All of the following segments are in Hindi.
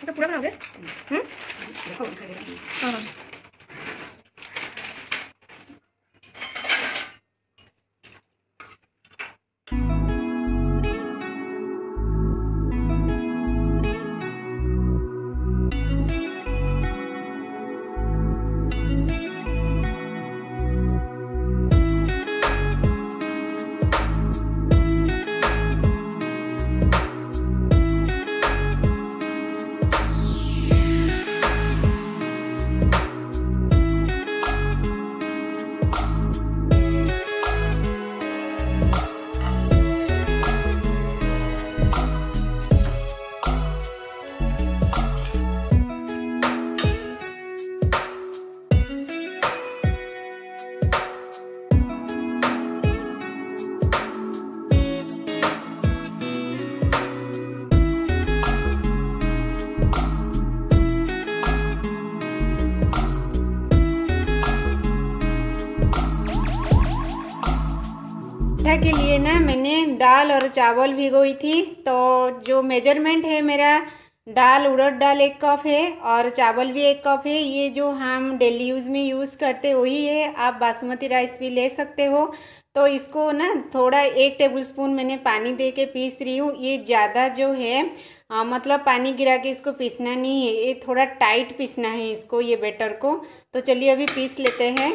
तो पूरा बनाओगे? हाँ। पिठा के लिए ना मैंने दाल और चावल भिगोई थी। तो जो मेजरमेंट है मेरा, दाल उड़द दाल 1 कप है और चावल भी 1 कप है। ये जो हम डेली यूज़ में यूज़ करते वही है। आप बासमती राइस भी ले सकते हो। तो इसको ना थोड़ा 1 टेबलस्पून मैंने पानी दे के पीस रही हूँ। ये ज़्यादा जो है मतलब पानी गिरा के इसको पीसना नहीं है, ये थोड़ा टाइट पीसना है इसको, ये बैटर को। तो चलिए अभी पीस लेते हैं।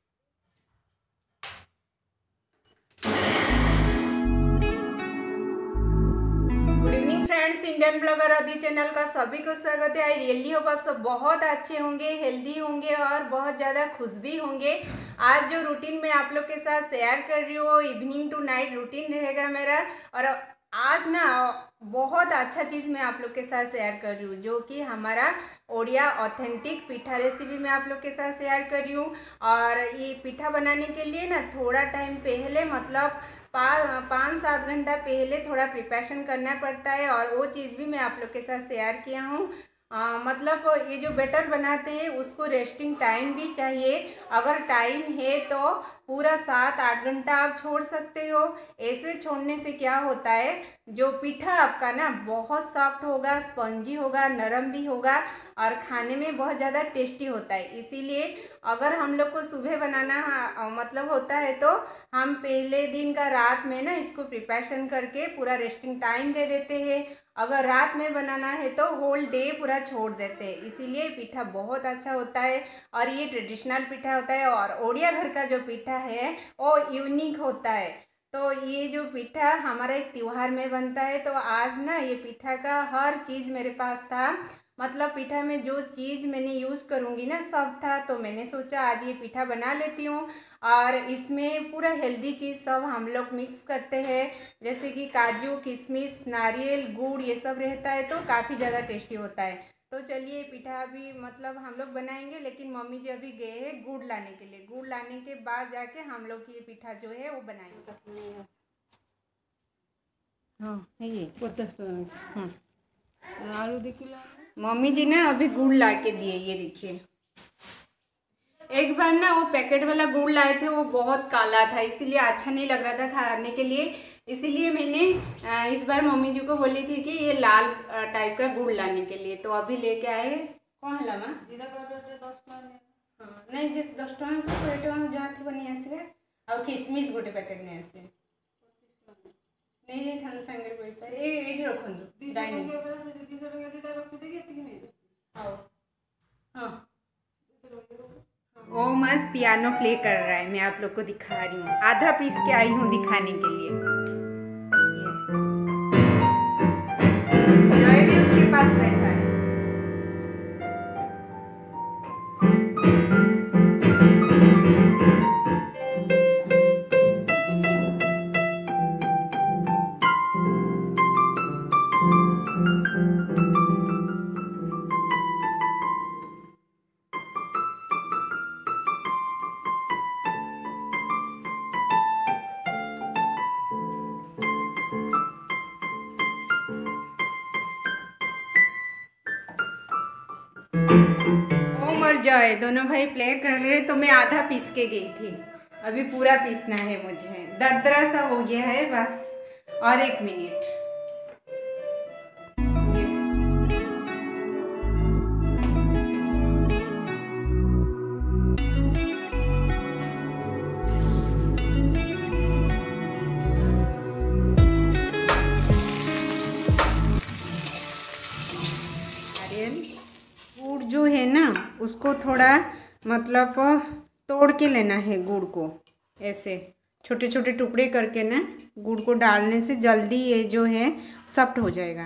Good evening friends, Indian blogger Adi channel का आप सभी को स्वागत है। आई रियली होप आप सब बहुत अच्छे होंगे, हेल्दी होंगे और बहुत ज़्यादा खुश भी होंगे। आज जो रूटीन मैं आप लोग के साथ शेयर कर रही हूँ, इवनिंग टू नाइट रूटीन रहेगा मेरा। और आज ना बहुत अच्छा चीज़ मैं आप लोग के साथ शेयर कर रही हूँ, जो कि हमारा ओडिया ऑथेंटिक पिठा रेसिपी मैं आप लोग के साथ शेयर कर रही हूँ। और ये पिठा बनाने के लिए ना थोड़ा टाइम पहले, मतलब 5-7 घंटा पहले थोड़ा प्रिपरेशन करना पड़ता है। और वो चीज़ भी मैं आप लोग के साथ शेयर किया हूँ। मतलब ये जो बैटर बनाते हैं उसको रेस्टिंग टाइम भी चाहिए। अगर टाइम है तो पूरा 7-8 घंटा आप छोड़ सकते हो। ऐसे छोड़ने से क्या होता है, जो पिठा आपका ना बहुत सॉफ्ट होगा, स्पंजी होगा, नरम भी होगा और खाने में बहुत ज़्यादा टेस्टी होता है। इसीलिए अगर हम लोग को सुबह बनाना मतलब होता है तो हम पहले दिन का रात में ना इसको प्रिपरेशन करके पूरा रेस्टिंग टाइम दे देते हैं। अगर रात में बनाना है तो होल डे पूरा छोड़ देते हैं। इसीलिए पिठा बहुत अच्छा होता है और ये ट्रेडिशनल पिठा होता है। और ओडिया घर का जो पिठा है वो यूनिक होता है। तो ये जो पिठा हमारा एक त्यौहार में बनता है। तो आज ना ये पिठा का हर चीज़ मेरे पास था, मतलब पिठा में जो चीज़ मैंने यूज़ करूँगी ना सब था। तो मैंने सोचा आज ये पिठा बना लेती हूँ। और इसमें पूरा हेल्दी चीज़ सब हम लोग मिक्स करते हैं, जैसे कि काजू, किशमिश, नारियल, गुड़, ये सब रहता है तो काफ़ी ज़्यादा टेस्टी होता है। तो चलिए पिठा अभी मतलब हम लोग बनाएंगे, लेकिन मम्मी जी अभी गए हैं गुड़ लाने के लिए। गुड़ लाने के बाद जाके हम लोग ये पिठा जो है वो बनाएंगे। हाँ ये 50 आलू देखिए, मम्मी जी ने अभी गुड़ ला के दिए। ये देखिए, एक बार ना वो पैकेट वाला गुड़ लाए थे, वो बहुत काला था, इसीलिए अच्छा नहीं लग रहा था खाने के लिए। इसीलिए मैंने इस बार मम्मी जी को बोली थी कि ये लाल टाइप का गुड़ लाने के लिए। तो अभी लेके आए। कौन है लामा जीरा पाउडर 10 हाँ नहीं जे 10 टଙ୍କା जहाँ थी बनी आसवे और किशमिश गोटे पैकेट नहीं आसे नहीं थान संगे पैसा ये रखु डाइनिंग हाँ वो मस्त पियानो प्ले कर रहा है। मैं आप लोग को दिखा रही हूँ, आधा पीस के आई हूँ दिखाने के लिए। जय भी उसके पास बैठा है। ओ मर जाए, दोनों भाई प्ले कर रहे तो मैं आधा पीस के गई थी। अभी पूरा पीसना है मुझे, दरदरा सा हो गया है बस। और 1 मिनट उसको थोड़ा मतलब तोड़ के लेना है गुड़ को, ऐसे छोटे छोटे टुकड़े करके ना गुड़ को डालने से जल्दी ये जो है सॉफ्ट हो जाएगा।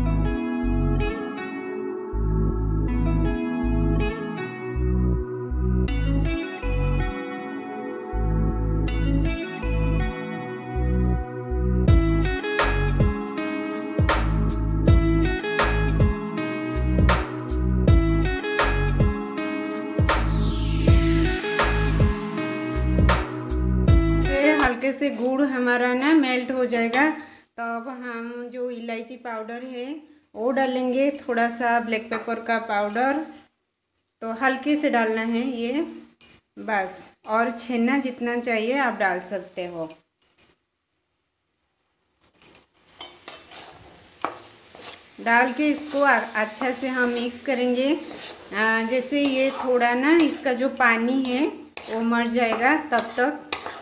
हल्के से गुड़ हमारा ना मेल्ट हो जाएगा, तब हम जो इलायची पाउडर है वो डालेंगे, थोड़ा सा ब्लैक पेपर का पाउडर, तो हल्के से डालना है ये बस, और छेना जितना चाहिए आप डाल सकते हो। डाल के इसको अच्छा से हम मिक्स करेंगे। जैसे ये थोड़ा ना इसका जो पानी है वो मर जाएगा तब तक।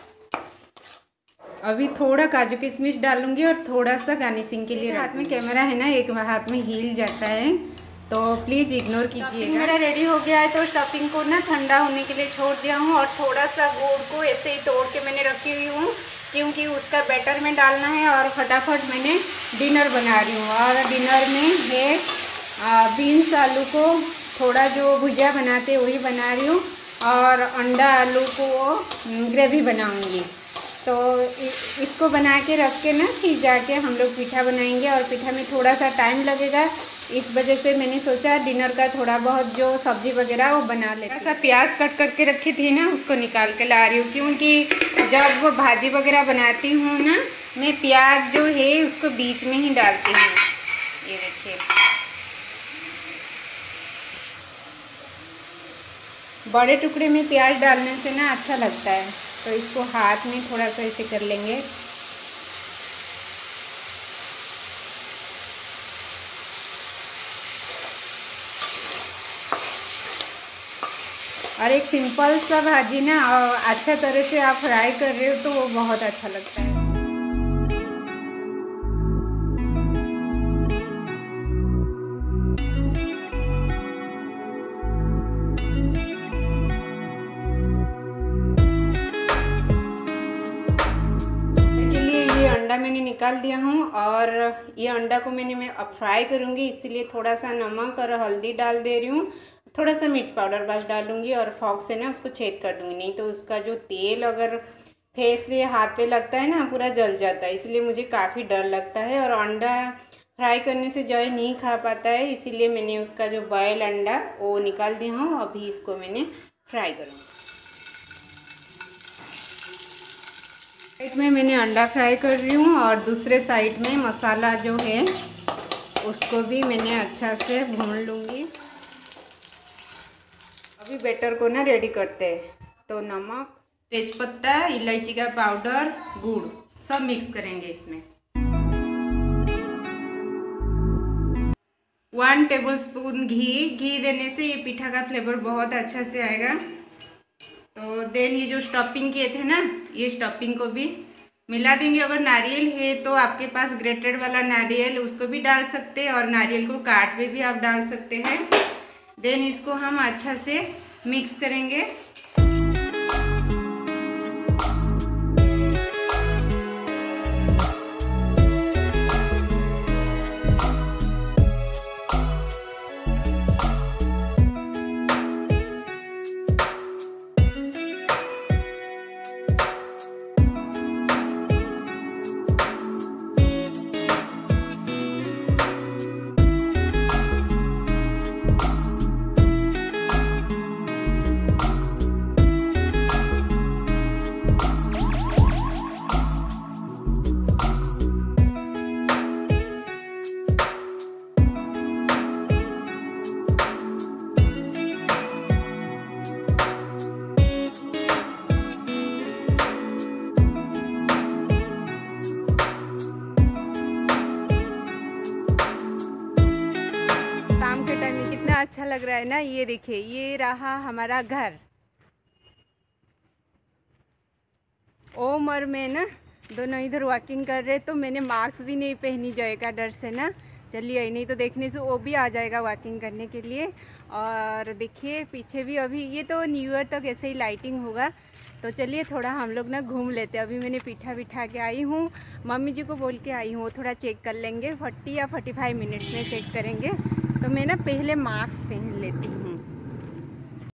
अभी थोड़ा काजू किशमिश डालूंगी और थोड़ा सा गार्निशिंग के लिए। हाथ में कैमरा है ना, एक हाथ में हिल जाता है, तो प्लीज़ इग्नोर कीजिएगा। मेरा रेडी हो गया है, तो स्टफिंग को ना ठंडा होने के लिए छोड़ दिया हूँ और थोड़ा सा गुड़ को ऐसे ही तोड़ के मैंने रखी हुई हूँ, क्योंकि उसका बैटर में डालना है और फटाफट मैंने डिनर बना रही हूँ। और डिनर में है बीन्स आलू को थोड़ा जो भुजिया बनाते वही बना रही हूँ, और अंडा आलू को ग्रेवी बनाऊँगी। तो इसको बना के रख के ना फिर जाके हम लोग पीठा बनाएंगे, और पीठा में थोड़ा सा टाइम लगेगा, इस वजह से मैंने सोचा डिनर का थोड़ा बहुत जो सब्जी वगैरह वो बना लेते। ऐसा प्याज कट करके रखी थी ना, उसको निकाल के ला रही हूँ, क्योंकि जब भाजी वगैरह बनाती हूँ ना मैं प्याज जो है उसको बीच में ही डालती हूँ। ये देखिए, बड़े टुकड़े में प्याज डालने से ना अच्छा लगता है, तो इसको हाथ में थोड़ा सा ऐसे कर लेंगे। और एक सिंपल सा भाजी ना अच्छा तरह से आप फ्राई कर रहे हो तो वो बहुत अच्छा लगता है। अंडा मैंने निकाल दिया हूँ, और ये अंडा को मैं अब फ्राई करूँगी, इसीलिए थोड़ा सा नमक और हल्दी डाल दे रही हूँ, थोड़ा सा मिर्च पाउडर बस डालूँगी, और फॉक से ना उसको छेद कर दूँगी, नहीं तो उसका जो तेल अगर फेस पे हाथ पे लगता है ना पूरा जल जाता है, इसलिए मुझे काफ़ी डर लगता है। और अंडा फ्राई करने से जॉय नहीं खा पाता है, इसीलिए मैंने उसका जो बॉयल अंडा वो निकाल दिया हूँ। अभी इसको मैंने फ्राई करूँगी। साइड में मैंने अंडा फ्राई कर रही हूँ, और दूसरे साइड में मसाला जो है उसको भी मैंने अच्छा से भून लूँगी। अभी बैटर को ना रेडी करते हैं, तो नमक, तेजपत्ता, इलायची का पाउडर, गुड़ सब मिक्स करेंगे इसमें। 1 टेबलस्पून घी देने से ये पीठा का फ्लेवर बहुत अच्छा से आएगा। तो देन ये जो स्टफिंग किए थे ना, ये स्टफिंग को भी मिला देंगे। अगर नारियल है तो आपके पास ग्रेटेड वाला नारियल उसको भी डाल सकते हैं, और नारियल को काट के भी आप डाल सकते हैं। देन इसको हम अच्छा से मिक्स करेंगे। अच्छा लग रहा है ना। ये देखिए, ये रहा हमारा घर। ओम और मैं ना दोनों इधर वॉकिंग कर रहे, तो मैंने मास्क भी नहीं पहनी जय का डर से ना, चलिए, नहीं तो देखने से वो भी आ जाएगा वॉकिंग करने के लिए। और देखिए पीछे भी अभी ये तो न्यू ईयर तक ऐसे ही लाइटिंग होगा। तो चलिए थोड़ा हम लोग ना घूम लेते हैं। अभी मैंने पीठा बिठा के आई हूँ, मम्मी जी को बोल के आई हूँ, वो थोड़ा चेक कर लेंगे, 40 या 45 मिनट्स में चेक करेंगे। तो मैं ना पहले मास्क पहन लेती हूँ।